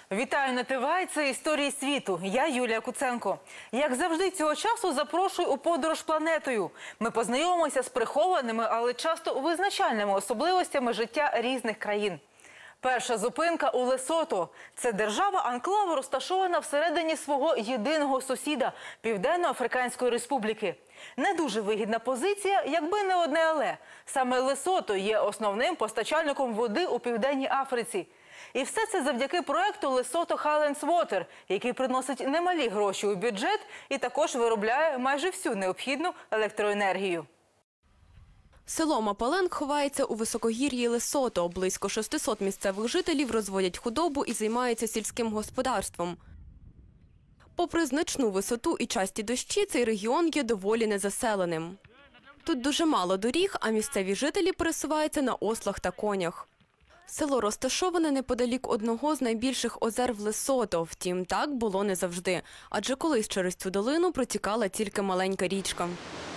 Вітаю на ТВ, це «Історії світу». Я Юлія Куценко. Як завжди цього часу запрошую у подорож планетою. Ми познайомимося з прихованими, але часто визначальними особливостями життя різних країн. Перша зупинка у Лесото. Це держава-анклав, розташована всередині свого єдиного сусіда – Південно-Африканської Республіки. Не дуже вигідна позиція, якби не одне «але». Саме Лесото є основним постачальником води у Південній Африці. І все це завдяки проекту Lesotho Highlands Water, який приносить немалі гроші у бюджет і також виробляє майже всю необхідну електроенергію. Село Мапаленг ховається у високогір'ї Лесото. Близько 600 місцевих жителів розводять худобу і займаються сільським господарством. Попри значну висоту і часті дощі, цей регіон є доволі незаселеним. Тут дуже мало доріг, а місцеві жителі пересуваються на ослах та конях. Село розташоване неподалік одного з найбільших озер в Лесото. Втім, так було не завжди, адже колись через цю долину протікала тільки маленька річка.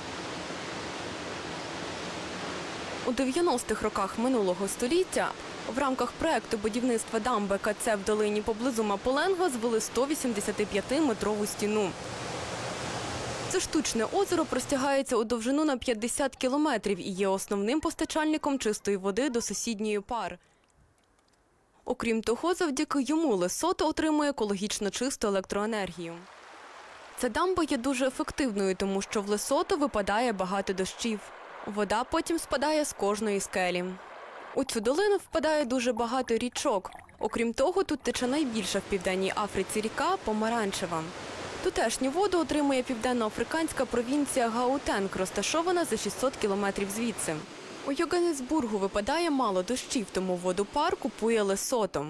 У 90-х роках минулого століття в рамках проекту будівництва дамби КЦ в долині поблизу Мапаленга звели 185-метрову стіну. Це штучне озеро простягається у довжину на 50 кілометрів і є основним постачальником чистої води до сусідньої Пар. Окрім того, завдяки йому Лесото отримує екологічно чисту електроенергію. Ця дамба є дуже ефективною, тому що в Лесото випадає багато дощів. Вода потім спадає з кожної скелі. У цю долину впадає дуже багато річок. Окрім того, тут тече найбільша в Південній Африці ріка – Помаранчева. Тутешню воду отримує південноафриканська провінція Гаутенг, розташована за 600 кілометрів звідси. У Йоганнесбургу випадає мало дощів, тому воду Пар купує Лесото.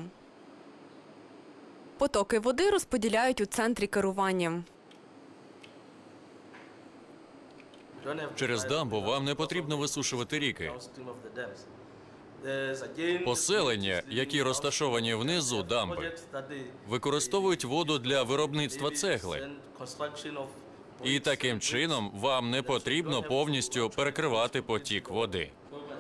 Потоки води розподіляють у центрі керування. Через дамбу вам не потрібно висушувати ріки. Поселення, які розташовані внизу дамби, використовують воду для виробництва цегли. І таким чином вам не потрібно повністю перекривати потік води.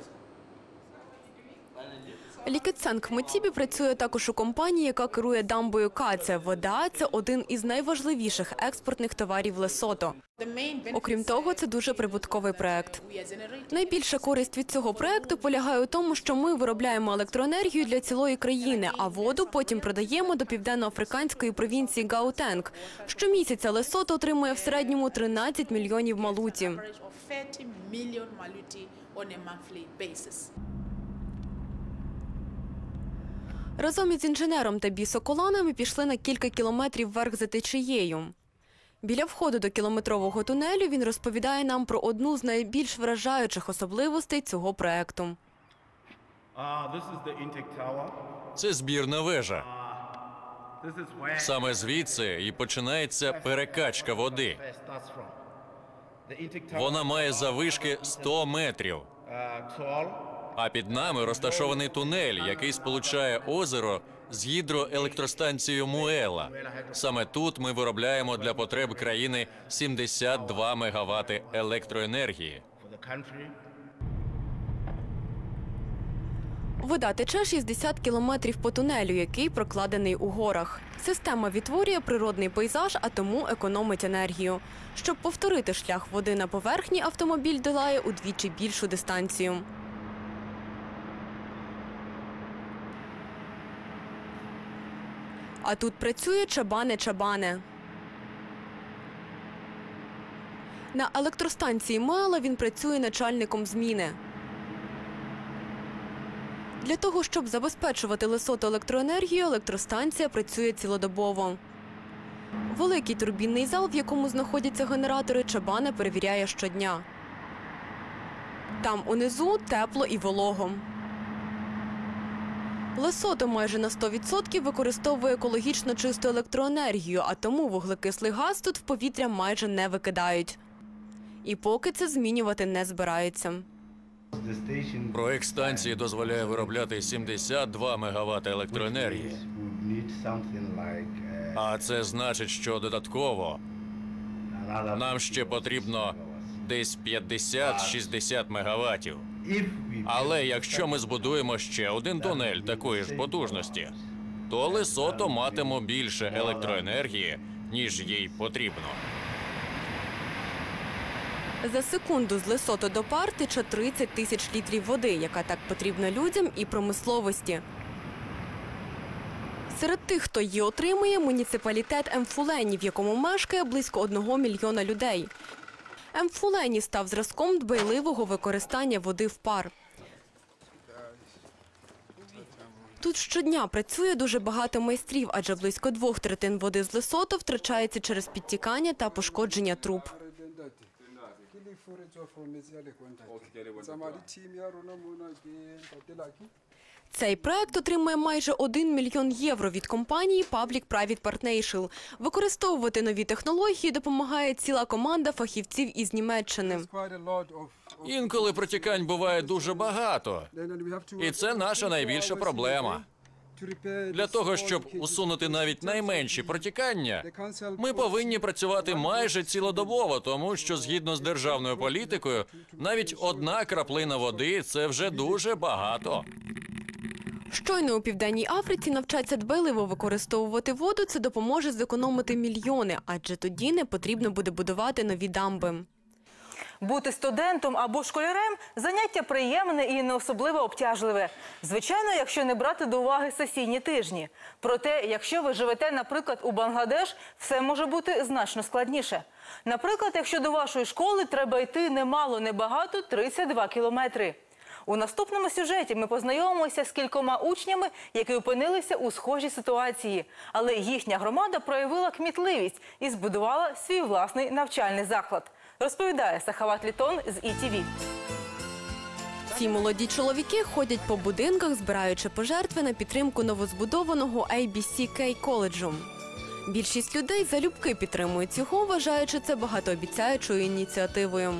Лікетсенг Мотібі працює також у компанії, яка керує дамбою Каця. Вода – це один із найважливіших експортних товарів Лесото. Окрім того, це дуже прибутковий проект. Найбільша користь від цього проекту полягає у тому, що ми виробляємо електроенергію для цілої країни, а воду потім продаємо до південноафриканської провінції Гаутенг. Щомісяця Лесото отримує в середньому 13 мільйонів малуті. Разом із інженером та бісоколанами пішли на кілька кілометрів вверх за течією. Біля входу до кілометрового тунелю він розповідає нам про одну з найбільш вражаючих особливостей цього проекту. Це збірна вежа. Саме звідси і починається перекачка води. Вона має заввишки 100 метрів. А під нами розташований тунель, який сполучає озеро з гідроелектростанцією Муела. Саме тут ми виробляємо для потреб країни 72 мегавати електроенергії. Вода тече 60 кілометрів по тунелю, який прокладений у горах. Система відтворює природний пейзаж, а тому економить енергію. Щоб повторити шлях води на поверхні, автомобіль долає удвічі більшу дистанцію. А тут працює Чабане-Чабане. На електростанції Муела він працює начальником зміни. Для того, щоб забезпечувати Лесото електроенергією, електростанція працює цілодобово. Великий турбінний зал, в якому знаходяться генератори, Чабане перевіряє щодня. Там унизу тепло і волого. Лесото майже на 100% використовує екологічно чисту електроенергію, а тому вуглекислий газ тут в повітря майже не викидають. І поки це змінювати не збираються. Проект станції дозволяє виробляти 72 мегавати електроенергії. А це значить, що додатково нам ще потрібно десь 50-60 мегаватів. Але якщо ми збудуємо ще один тунель такої ж потужності, то Лесото матиме більше електроенергії, ніж їй потрібно. За секунду з Лесото до Пар тече 30 тисяч літрів води, яка так потрібна людям і промисловості. Серед тих, хто її отримує, муніципалітет Емфулені, в якому мешкає близько 1 мільйона людей. Емфулені став зразком дбайливого використання води в Пар. Тут щодня працює дуже багато майстрів, адже близько 2/3 води з Лесото втрачається через підтікання та пошкодження труб. Цей проект отримує майже 1 мільйон євро від компанії Public-Private Partnership. Використовувати нові технології допомагає ціла команда фахівців із Німеччини. Інколи протікань буває дуже багато. І це наша найбільша проблема. Для того, щоб усунути навіть найменші протікання, ми повинні працювати майже цілодобово, тому що, згідно з державною політикою, навіть 1 краплина води – це вже дуже багато. Щойно у Південній Африці навчаться дбайливо використовувати воду, це допоможе зекономити мільйони, адже тоді не потрібно буде будувати нові дамби. Бути студентом або школярем – заняття приємне і не особливо обтяжливе. Звичайно, якщо не брати до уваги сесійні тижні. Проте, якщо ви живете, наприклад, у Бангладеш, все може бути значно складніше. Наприклад, якщо до вашої школи треба йти немало, небагато – 32 кілометри. У наступному сюжеті ми познайомимося з кількома учнями, які опинилися у схожій ситуації. Але їхня громада проявила кмітливість і збудувала свій власний навчальний заклад. Розповідає Сахават Літон з ІТВ. Ці молоді чоловіки ходять по будинках, збираючи пожертви на підтримку новозбудованого ABCK коледжу. Більшість людей залюбки підтримують цього, вважаючи це багатообіцяючою ініціативою.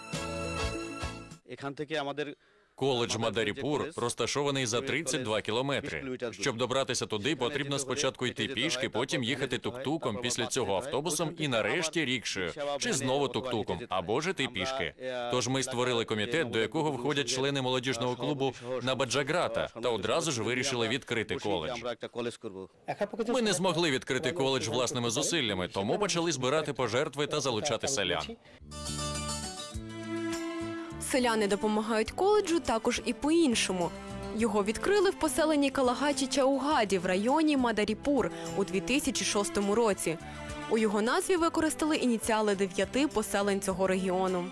Коледж Мадаріпур розташований за 32 кілометри. Щоб добратися туди, потрібно спочатку йти пішки, потім їхати тук-туком, після цього автобусом і нарешті рікшею, чи знову тук-туком, або ж іти пішки. Тож ми створили комітет, до якого входять члени молодіжного клубу Набаджаграта, та одразу ж вирішили відкрити коледж. Ми не змогли відкрити коледж власними зусиллями, тому почали збирати пожертви та залучати селян. Селяни допомагають коледжу також і по-іншому. Його відкрили в поселенні Калагачі-Чаугаді в районі Мадаріпур у 2006 році. У його назві використали ініціали 9 поселень цього регіону.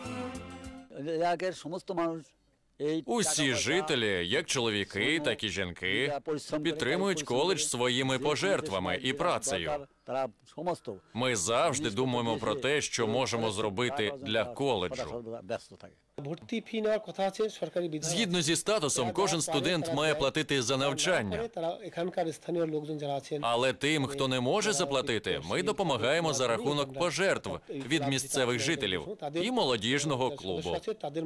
Усі жителі, як чоловіки, так і жінки, підтримують коледж своїми пожертвами і працею. Ми завжди думаємо про те, що можемо зробити для коледжу. Згідно зі статусом, кожен студент має платити за навчання. Але тим, хто не може заплатити, ми допомагаємо за рахунок пожертв від місцевих жителів і молодіжного клубу.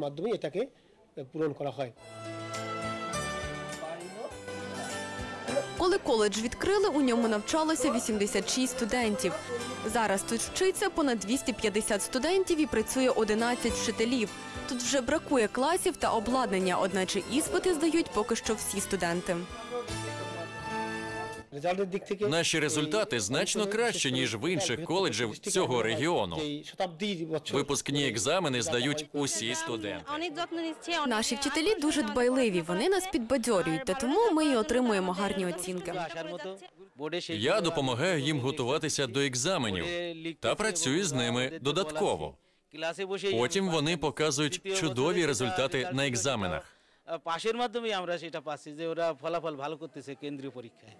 Коли коледж відкрили, у ньому навчалося 86 студентів. Зараз тут вчиться понад 250 студентів і працює 11 вчителів. Тут вже бракує класів та обладнання, одначе іспити здають поки що всі студенти. Наші результати значно кращі, ніж в інших коледжів цього регіону. Випускні екзамени здають усі студенти. Наші вчителі дуже дбайливі, вони нас підбадьорюють, та тому ми і отримуємо гарні оцінки. Я допомагаю їм готуватися до екзаменів та працюю з ними додатково. Потім вони показують чудові результати на екзаменах. পাশের মাধ্যমে আমরা সেটা পাচ্ছি যে ওরা ফলাফল ভালো করতেছে কেন্দ্রীয় পরীক্ষায়.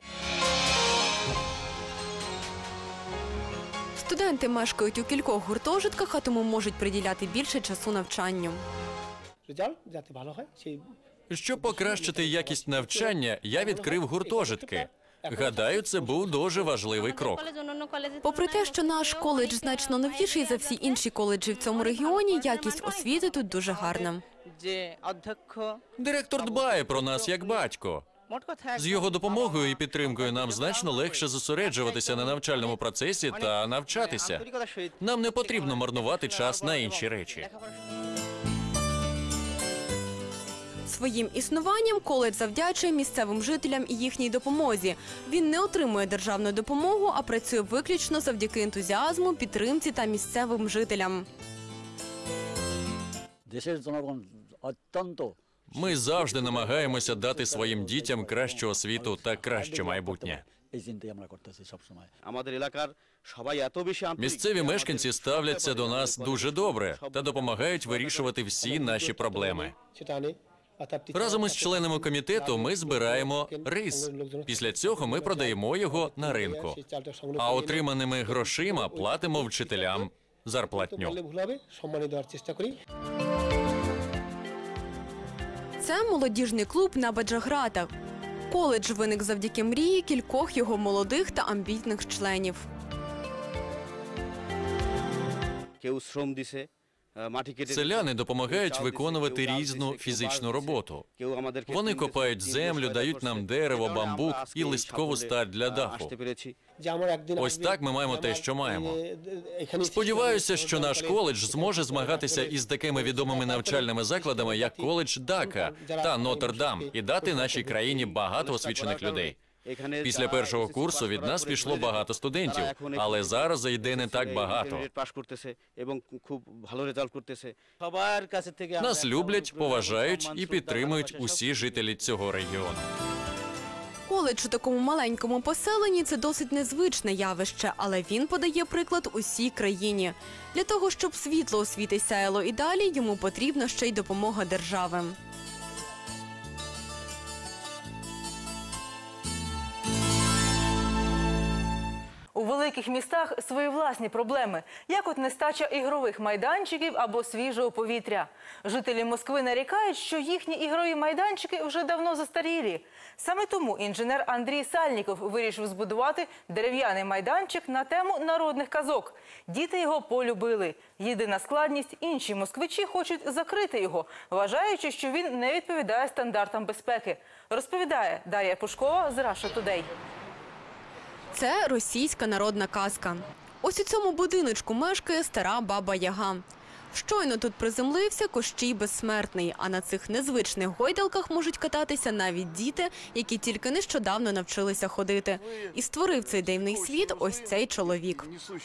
Студенти мешкають у кількох гуртожитках, а тому можуть приділяти більше часу навчанню. রেজাল্ট যাতে ভালো হয় সেই Щоб покращити якість навчання, я відкрив гуртожитки. Гадаю, це був дуже важливий крок. Попри те, що наш коледж значно новіший за всі інші коледжі в цьому регіоні, якість освіти тут дуже гарна. যে অধ্যক্ষ Директор дбає про нас як батько. মোট কথা З його допомогою і підтримкою нам значно легше зосереджуватися на навчальному процесі та навчатися. আন্তরিকতার সহিত Нам не потрібно марнувати час на інші речі. Своїм існуванням коледж завдячує місцевим жителям і їхній допомозі. Він не отримує державну допомогу, а працює виключно завдяки ентузіазму, підтримці та місцевим жителям. Ми завжди намагаємося дати своїм дітям кращу освіту та краще майбутнє. আমাদের এলাকার সবাই এত বেশি আন্তরিক Місцеві мешканці ставляться до нас дуже добре та допомагають вирішувати всі наші проблеми. Разом із членами комітету ми збираємо рис. Після цього ми продаємо його на ринку. А отриманими грошима платимо вчителям зарплатню. Це молодіжний клуб на Баджагратах. Коледж виник завдяки мрії кількох його молодих та амбітних членів. কেউ শ্রম দিছে মাটি কেটে Селяни допомагають виконувати різну фізичну роботу. কেউ আমাদের Вони копають землю, дають нам дерево, бамбук і листкову сталь для даху. আসতে পেরেছি Ось так ми маємо те, що маємо. Сподіваюся, що наш коледж зможе змагатися із такими відомими навчальними закладами, як коледж Дака та Нотр-Дам, і дати нашій країні багато освічених людей. Після першого курсу від нас пішло багато студентів, але зараз йде не так багато. পাস করতেছে এবং খুব ভালো রেজাল্ট করতেছে সবার কাছে থেকে Нас люблять, поважають і підтримують усі жителі цього регіону. Коледж у такому маленькому поселенні – це досить незвичне явище, але він подає приклад усій країні. Для того, щоб світло освіти сяяло і далі, йому потрібна ще й допомога держави. У великих містах свої власні проблеми, як от нестача ігрових майданчиків або свіжого повітря. Жителі Москви нарікають, що їхні ігрові майданчики вже давно застарілі. Саме тому інженер Андрій Сальніков вирішив збудувати дерев'яний майданчик на тему народних казок. Діти його полюбили. Єдина складність – інші москвичі хочуть закрити його, вважаючи, що він не відповідає стандартам безпеки. Розповідає Дар'я Пушкова з Russia Today. Це російська народна казка. Ось у цьому будиночку мешкає стара баба Яга. Щойно тут приземлився Кощій Безсмертний, а на цих незвичних гойдалках можуть кататися навіть діти, які тільки нещодавно навчилися ходити. І створив цей дивний світ ось цей чоловік.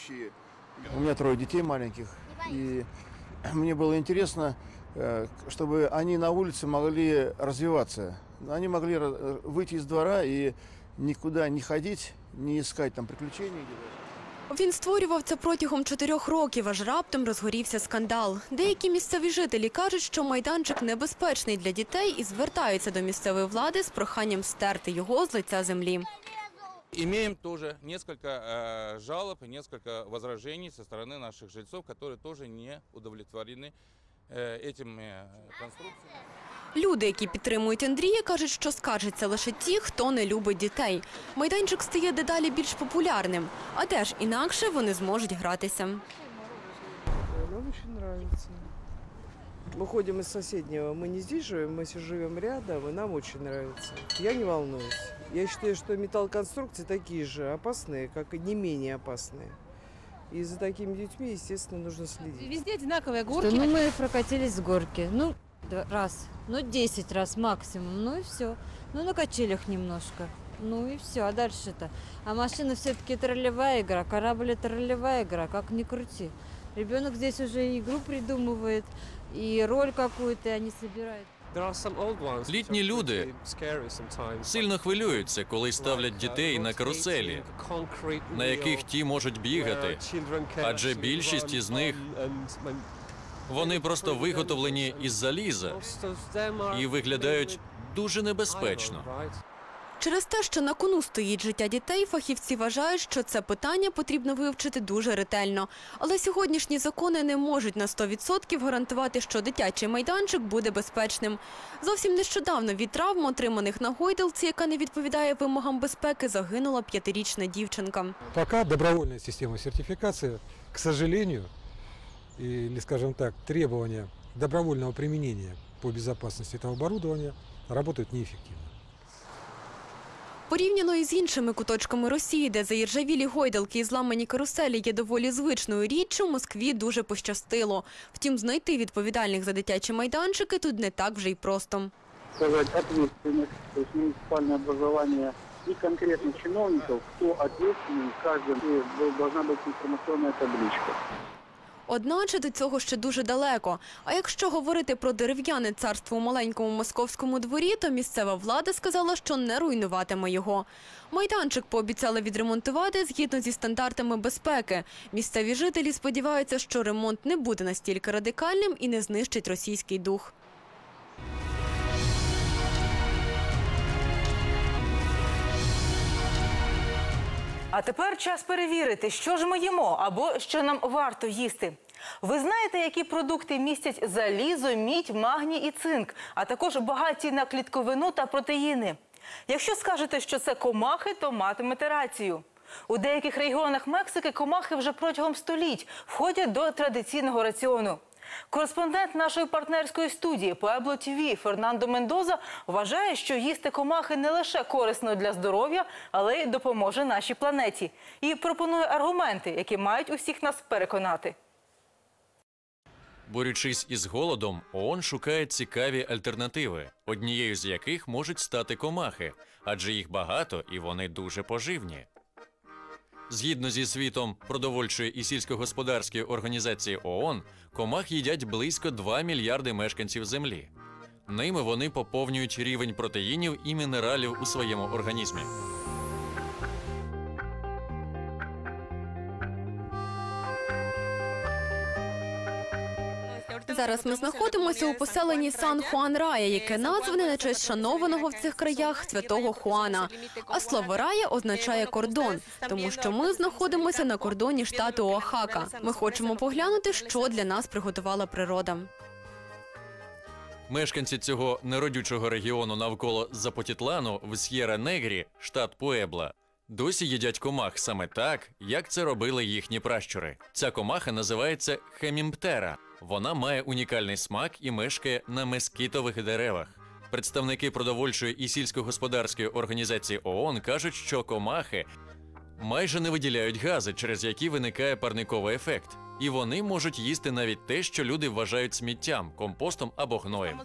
У меня 3 детей маленьких, и мне было интересно, чтобы они на улице могли развиваться. Они могли выйти из двора и никуда не ходить, не искать там приключений. Він створював це протягом 4 років, аж раптом розгорівся скандал. Деякі місцеві жителі кажуть, що майданчик небезпечний для дітей і звертаються до місцевої влади з проханням стерти його з лиця землі. Имеем тоже несколько жалоб и несколько возражений со стороны наших жильцов, которые тоже не удовлетворены этими конструкциями. Люди, які підтримують Андрія, кажуть, що скаржаться лише ті, хто не любить дітей. Майданчик стає дедалі більш популярним. А де ж інакше вони зможуть гратися? Нам очень нравится. Мы ходим из соседнего. Мы не здесь живем, мы живем рядом, и нам очень нравится. Я не волнуюсь. Я считаю, что металлоконструкции такие же опасные, как и не менее опасные. И за такими детьми, естественно, нужно следить. Везде одинаковые горки. Ну, мы прокатились с горки. Ну, раз. Ну, 10 раз максимум. Ну и все. Ну, на качелях немножко. Ну и все. А дальше-то? А машина все-таки троллевая игра. Корабль – это ролевая игра. Как ни крути. Ребенок здесь уже игру придумывает, и роль какую-то они собирают. Літні люди сильно хвилюються, коли ставлять дітей на каруселі, на яких ті можуть бігати, адже більшість із них вони просто виготовлені із заліза і виглядають дуже небезпечно. Через те, що на кону стоїть життя дітей, фахівці вважають, що це питання потрібно вивчити дуже ретельно. Але сьогоднішні закони не можуть на 100% гарантувати, що дитячий майданчик буде безпечним. Зовсім нещодавно від травм, отриманих на гойдалці, яка не відповідає вимогам безпеки, загинула 5-річна дівчинка. Пока добровольная система сертификации, к сожалению, или, скажем так, требования добровольного применения по безопасности этого оборудования работают неэффективно. Порівняно із іншими куточками Росії, де заіржавілі гойдалки і зламані каруселі є доволі звичною річчю, Москві дуже пощастило. Втім, знайти відповідальних за дитячі майданчики тут не так вже й просто. сказать, ответственность, то есть муниципальное образование и конкретных чиновников, кто ответственный, в каждом должна быть информационная табличка. Одначе до цього ще дуже далеко. А якщо говорити про дерев'яне царство у маленькому московському дворі, то місцева влада сказала, що не руйнуватиме його. Майданчик пообіцяли відремонтувати згідно зі стандартами безпеки. Місцеві жителі сподіваються, що ремонт не буде настільки радикальним і не знищить російський дух. А тепер час перевірити, що ж ми їмо або що нам варто їсти. Ви знаєте, які продукти містять залізо, мідь, магній і цинк, а також багаті на клітковину та протеїни. Якщо скажете, що це комахи, то матимете рацію. У деяких регіонах Мексики комахи вже протягом століть входять до традиційного раціону. Кореспондент нашої партнерської студії Pueblo TV Фернандо Мендоза вважає, що їсти комахи не лише корисно для здоров'я, але й допоможе нашій планеті. І пропонує аргументи, які мають усіх нас переконати. Борючись із голодом, ООН шукає цікаві альтернативи, однією з яких можуть стати комахи, адже їх багато і вони дуже поживні. Згідно зі звітом Продовольчої і сільськогосподарської організації ООН, комах їдять близько 2 мільярди мешканців Землі. Ними вони поповнюють рівень протеїнів і мінералів у своєму організмі. Зараз ми знаходимося у поселенні Сан-Хуан-Рая, яке назване на честь шанованого в цих краях святого Хуана. А слово «рая» означає «кордон», тому що ми знаходимося на кордоні штату Оахака. Ми хочемо поглянути, що для нас приготувала природа. Мешканці цього неродючого регіону навколо Запотітлану в С'єра-Негрі, штат Пуебла, досі їдять комах саме так, як це робили їхні пращури. Ця комаха називається хемімптера. Вона має унікальний смак і мешкає на мескітових деревах. Представники Продовольчої і сільськогосподарської організації ООН кажуть, що комахи майже не виділяють гази, через які виникає парниковий ефект. І вони можуть їсти навіть те, що люди вважають сміттям, компостом або гноєм.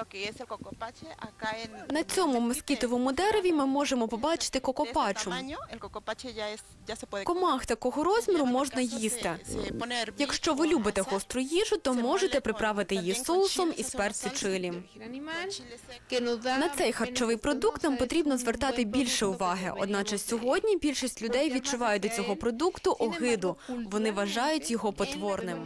На цьому мескітовому дереві ми можемо побачити кокопачу. Комах такого розміру можна їсти. Якщо ви любите гостру їжу, то можете приправити її соусом із перцю чилі. На цей харчовий продукт нам потрібно звертати більше уваги. Одначе сьогодні більшість людей відчувають до цього продукту огиду. Вони вважають його потворним.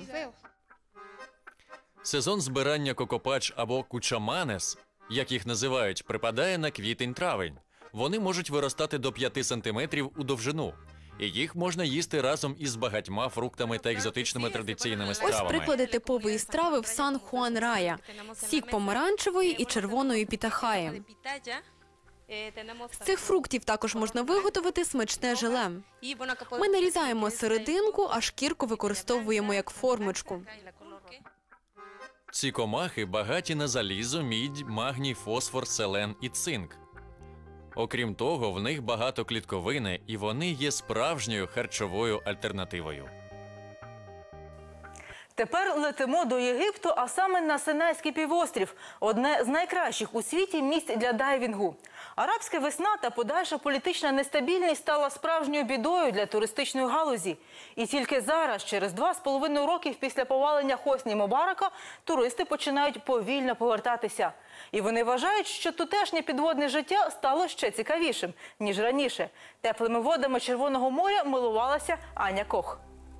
Сезон збирання кокопач або кучаманес, як їх називають, припадає на квітень-травень. Вони можуть виростати до 5 сантиметрів у довжину. І їх можна їсти разом із багатьма фруктами та екзотичними традиційними стравами. Ось приклади типової страви в Сан-Хуан-Рая. Сік помаранчевої і червоної пітахаї. З цих фруктів також можна виготовити смачне желе. Ми нарізаємо серединку, а шкірку використовуємо як формочку. Ці комахи багаті на залізо, мідь, магній, фосфор, селен і цинк. Окрім того, в них багато клітковини, і вони є справжньою харчовою альтернативою. Тепер летимо до Єгипту, а саме на Синайський півострів – одне з найкращих у світі місць для дайвінгу. Арабська весна та подальша політична нестабільність стала справжньою бідою для туристичної галузі. І тільки зараз, через 2,5 роки після повалення Хосні Мубарака, туристи починають повільно повертатися. І вони вважають, що тутешнє підводне життя стало ще цікавішим, ніж раніше. Теплими водами Червоного моря милувалася Аня Кох.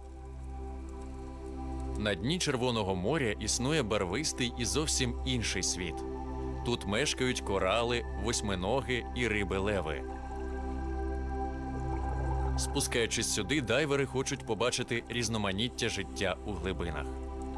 На дні Червоного моря існує барвистий і зовсім інший світ. Тут мешкають корали, восьминоги і риби-леви. Спускаючись сюди, дайвери хочуть побачити різноманіття життя у глибинах.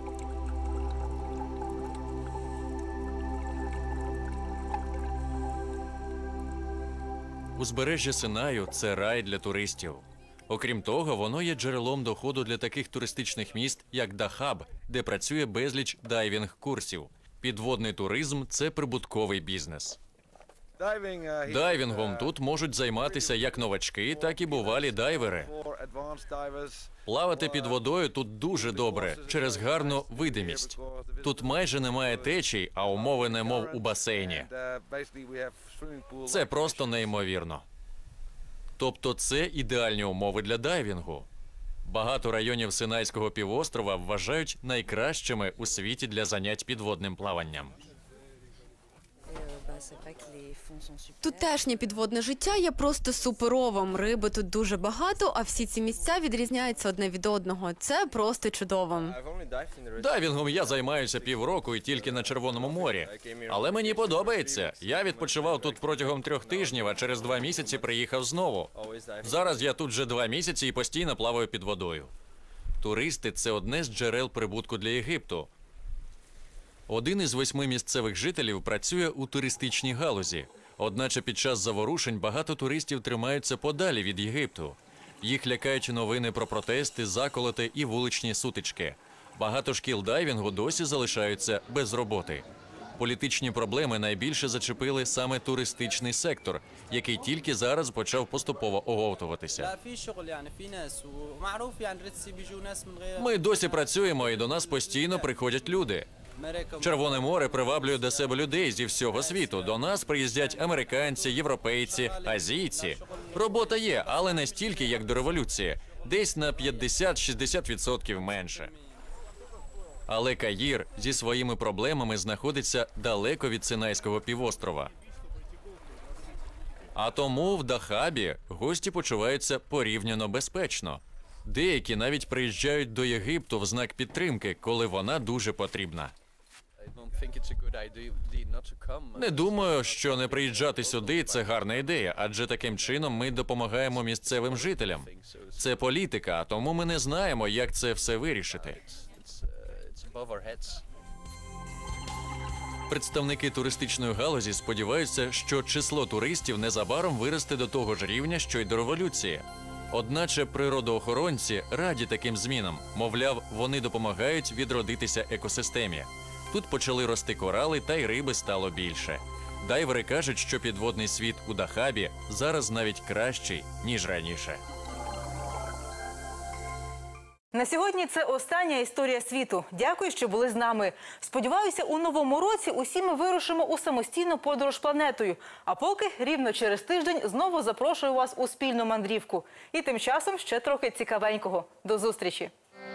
Узбережжя Синаю – це рай для туристів. Окрім того, воно є джерелом доходу для таких туристичних міст, як Дахаб, де працює безліч дайвінг-курсів. Підводний туризм – це прибутковий бізнес. Дайвінгом тут можуть займатися як новачки, так і бувалі дайвери. Плавати під водою тут дуже добре, через гарну видимість. Тут майже немає течій, а умови немов у басейні. Це просто неймовірно. Тобто це ідеальні умови для дайвінгу. Багато районів Синайського півострова вважають найкращими у світі для занять підводним плаванням. Тутешнє підводне життя є просто суперовим. Риби тут дуже багато, а всі ці місця відрізняються одне від одного. Це просто чудово. Дайвінгом я займаюся півроку і тільки на Червоному морі. Але мені подобається. Я відпочивав тут протягом 3 тижнів, а через 2 місяці приїхав знову. Зараз я тут вже 2 місяці і постійно плаваю під водою. Туристи – це одне з джерел прибутку для Єгипту. 1 із 8 місцевих жителів працює у туристичній галузі. Одначе під час заворушень багато туристів тримаються подалі від Єгипту. Їх лякають новини про протести, заколоти і вуличні сутички. Багато шкіл дайвінгу досі залишаються без роботи. Політичні проблеми найбільше зачепили саме туристичний сектор, який тільки зараз почав поступово оговтуватися. Ми досі працюємо і до нас постійно приходять люди. Червоне море приваблює до себе людей зі всього світу. До нас приїздять американці, європейці, азійці. Робота є, але не стільки, як до революції. Десь на 50-60% менше. Але Каїр зі своїми проблемами знаходиться далеко від Синайського півострова. А тому в Дахабі гості почуваються порівняно безпечно. Деякі навіть приїжджають до Єгипту в знак підтримки, коли вона дуже потрібна. Не думаю, що не приїжджати сюди – це гарна ідея, адже таким чином ми допомагаємо місцевим жителям. Це політика, а тому ми не знаємо, як це все вирішити. Представники туристичної галузі сподіваються, що число туристів незабаром виросте до того ж рівня, що й до революції. Одначе природоохоронці раді таким змінам. Мовляв, вони допомагають відродитися екосистемі. Тут почали рости корали, та й риби стало більше. Дайвери кажуть, що підводний світ у Дахабі зараз навіть кращий, ніж раніше. На сьогодні це остання історія світу. Дякую, що були з нами. Сподіваюся, у новому році усі ми вирушимо у самостійну подорож планетою. А поки рівно через тиждень знову запрошую вас у спільну мандрівку. І тим часом ще трохи цікавенького. До зустрічі!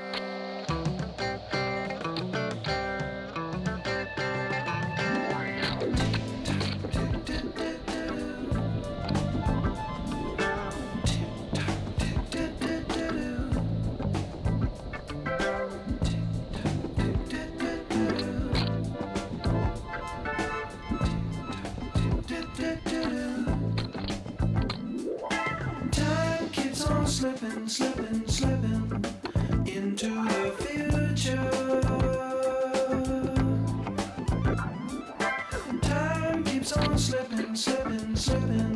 Slipping, slipping, slipping into the future. Time keeps on slipping, slipping, slipping